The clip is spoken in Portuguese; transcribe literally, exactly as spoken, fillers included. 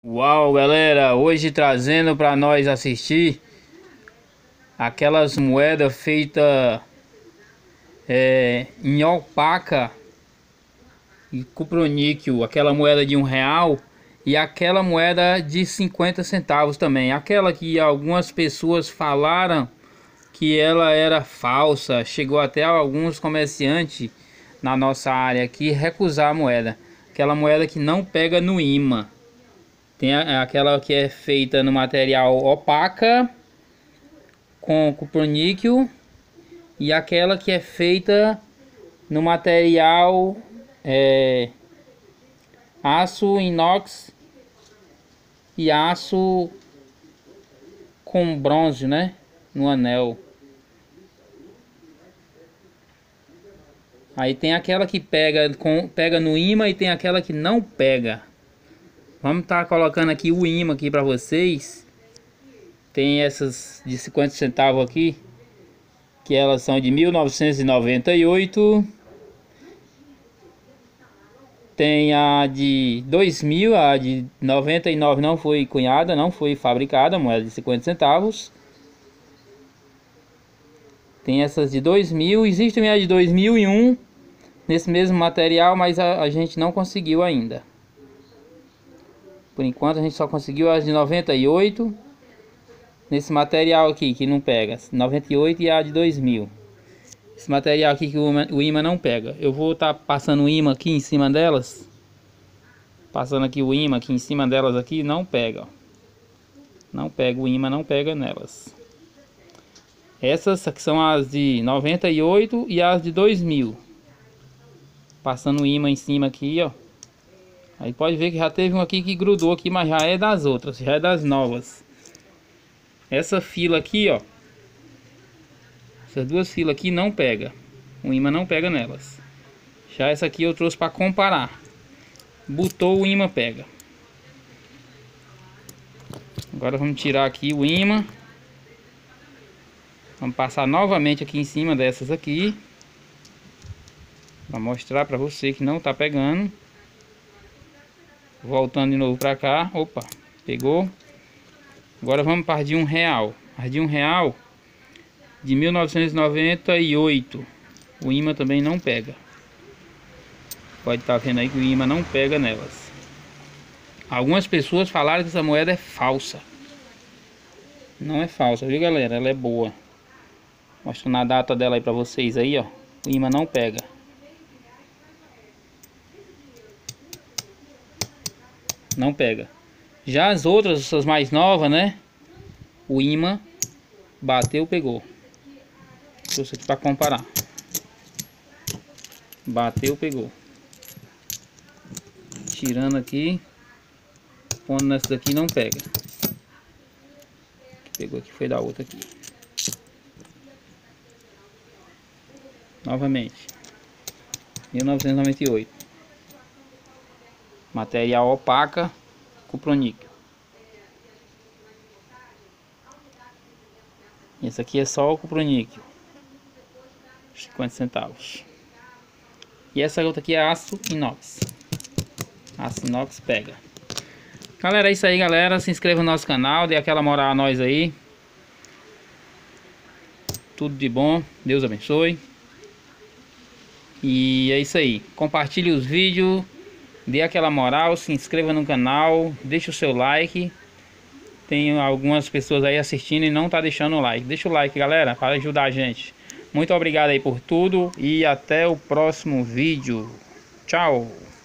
Uau, galera, hoje trazendo para nós assistir aquelas moedas feitas é, em alpaca e cuproníquel, aquela moeda de um real e aquela moeda de cinquenta centavos também, aquela que algumas pessoas falaram que ela era falsa, chegou até alguns comerciantes na nossa área aqui recusar a moeda, aquela moeda que não pega no ímã. Tem aquela que é feita no material opaca com cuproníquel e aquela que é feita no material é, aço inox e aço com bronze, né, no anel. Aí tem aquela que pega com pega no ímã e tem aquela que não pega. Vamos estar tá colocando aqui o ímã aqui para vocês. Tem essas de cinquenta centavos aqui, que elas são de mil novecentos e noventa e oito. Tem a de dois mil, a de noventa e nove não foi cunhada, não foi fabricada, moeda de cinquenta centavos. Tem essas de dois mil, existe também a de dois mil e um nesse mesmo material, mas a, a gente não conseguiu ainda. Por enquanto a gente só conseguiu as de noventa e oito nesse material aqui que não pega, noventa e oito e a de dois mil. Esse material aqui que o ímã não pega. Eu vou estar tá passando o ímã aqui em cima delas. Passando aqui o ímã aqui em cima delas aqui, não pega. Ó. Não pega, o ímã não pega nelas. Essas aqui são as de noventa e oito e as de dois mil. Passando o ímã em cima aqui, ó. Aí pode ver que já teve um aqui que grudou aqui, mas já é das outras, já é das novas. Essa fila aqui, ó. Essas duas filas aqui não pega. O ímã não pega nelas. Já essa aqui eu trouxe para comparar. Botou, o ímã pega. Agora vamos tirar aqui o ímã. Vamos passar novamente aqui em cima dessas aqui. Para mostrar para você que não tá pegando. Voltando de novo para cá. Opa, pegou. Agora vamos para de um real. As de um real de mil novecentos e noventa e oito. O ímã também não pega. Pode estar vendo aí que o ímã não pega nelas. Algumas pessoas falaram que essa moeda é falsa. Não é falsa, viu, galera? Ela é boa. Mostrando a data dela aí para vocês aí, ó. O ímã não pega. Não pega. Já as outras, essas mais novas, né? O ímã bateu, pegou. Trouxe aqui para comparar. Bateu, pegou. Tirando aqui. Pondo nessa daqui não pega. Pegou aqui, foi da outra aqui. Novamente. mil novecentos e noventa e oito. Material opaca, cuproníquel. Esse aqui é só o cuproníquel, cinquenta centavos. E essa outra aqui é aço inox. Aço inox pega. Galera, é isso aí, galera. Se inscreva no nosso canal, dê aquela moral a nós aí. Tudo de bom, Deus abençoe. E é isso aí. Compartilhe os vídeos. Dê aquela moral, se inscreva no canal, deixe o seu like. Tem algumas pessoas aí assistindo e não tá deixando o like. Deixa o like, galera, para ajudar a gente. Muito obrigado aí por tudo e até o próximo vídeo. Tchau!